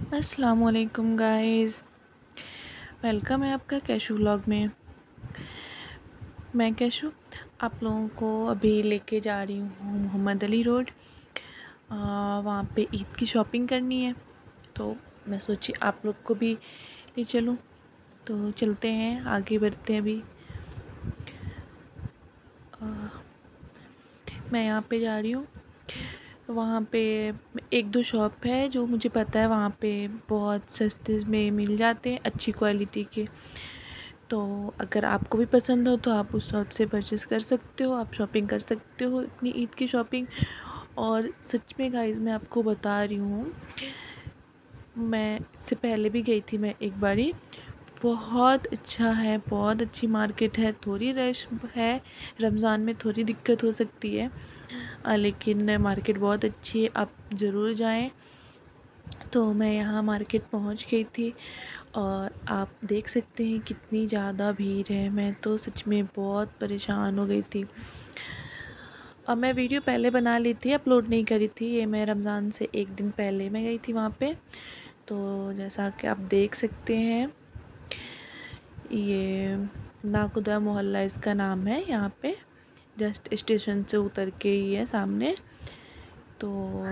अस्सलाम वालेकुम guys, welcome है आपका कैशू व्लॉग में। मैं कैशू आप लोगों को अभी लेके जा रही हूँ मोहम्मद अली रोड। वहाँ पे ईद की शॉपिंग करनी है, तो मैं सोची आप लोग को भी ले चलूँ। तो चलते हैं, आगे बढ़ते हैं। अभी मैं यहाँ पे जा रही हूँ, वहाँ पे एक दो शॉप है जो मुझे पता है वहाँ पे बहुत सस्ते में मिल जाते हैं, अच्छी क्वालिटी के। तो अगर आपको भी पसंद हो तो आप उस शॉप से परचेज़ कर सकते हो, आप शॉपिंग कर सकते हो अपनी ईद की शॉपिंग। और सच में गाइस मैं आपको बता रही हूँ, मैं इससे पहले भी गई थी मैं एक बारी। बहुत अच्छा है, बहुत अच्छी मार्केट है। थोड़ी रश है, रमज़ान में थोड़ी दिक्कत हो सकती है, लेकिन मार्केट बहुत अच्छी है, आप ज़रूर जाएं। तो मैं यहाँ मार्केट पहुँच गई थी और आप देख सकते हैं कितनी ज़्यादा भीड़ है। मैं तो सच में बहुत परेशान हो गई थी। अब मैं वीडियो पहले बना ली थी, अपलोड नहीं करी थी। ये मैं रमज़ान से एक दिन पहले मैं गई थी वहाँ पे। तो जैसा कि आप देख सकते हैं, ये नाकुदा मोहल्ला इसका नाम है। यहाँ पे जस्ट स्टेशन से उतर के ही है सामने। तो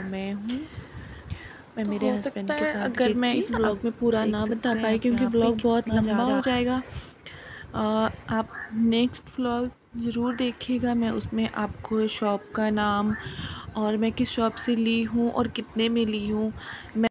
मैं तो मेरे हो हस्बैंड सकता के है साथ अगर गई मैं थी। इस आप ब्लॉग में पूरा देख ना बता सकते हैं पाई आप क्योंकि यहाँ पे व्लॉग बहुत कितना लंबा हो ज़्यादा। जाएगा। आप नेक्स्ट व्लॉग ज़रूर देखिएगा, मैं उसमें आपको शॉप का नाम और मैं किस शॉप से ली हूँ और कितने में ली हूँ